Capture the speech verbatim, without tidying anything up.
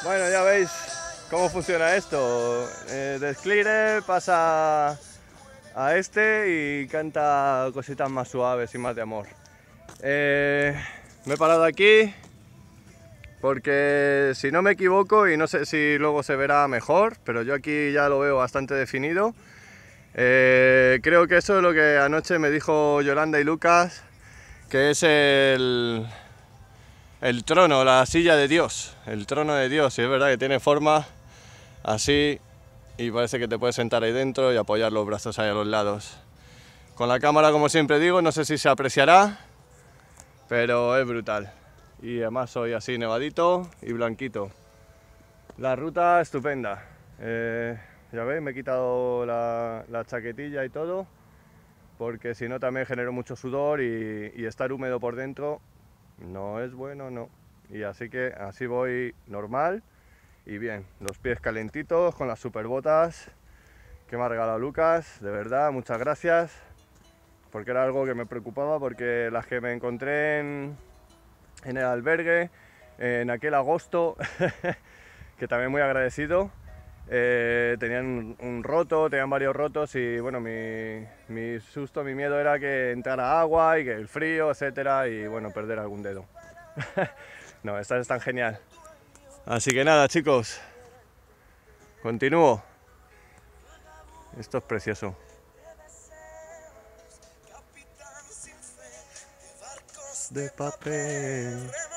Bueno, ya veis cómo funciona esto. Eh, Desclire pasa a este y canta cositas más suaves y más de amor. Eh, me he parado aquí porque, si no me equivoco, y no sé si luego se verá mejor, pero yo aquí ya lo veo bastante definido. Eh, creo que eso es lo que anoche me dijo Yolanda y Lucas, que es el, el trono, la silla de Dios, el trono de Dios. Y es verdad que tiene forma así y parece que te puedes sentar ahí dentro y apoyar los brazos ahí a los lados. Con la cámara, como siempre digo, no sé si se apreciará, pero es brutal. Y además soy así nevadito y blanquito. La ruta estupenda. Eh, ya veis, me he quitado la, la chaquetilla y todo, porque si no también genero mucho sudor y, y estar húmedo por dentro no es bueno, no. Y así que así voy normal y bien. Los pies calentitos con las super botas que me ha regalado Lucas. De verdad, muchas gracias, porque era algo que me preocupaba, porque las que me encontré en, en el albergue en aquel agosto que también muy agradecido, eh, tenían un, un roto, tenían varios rotos y bueno, mi, mi susto, mi miedo era que entrara agua y que el frío, etcétera, y bueno, perder algún dedo. No, estas están genial. Así que nada, chicos, continúo. Esto es precioso. De papel.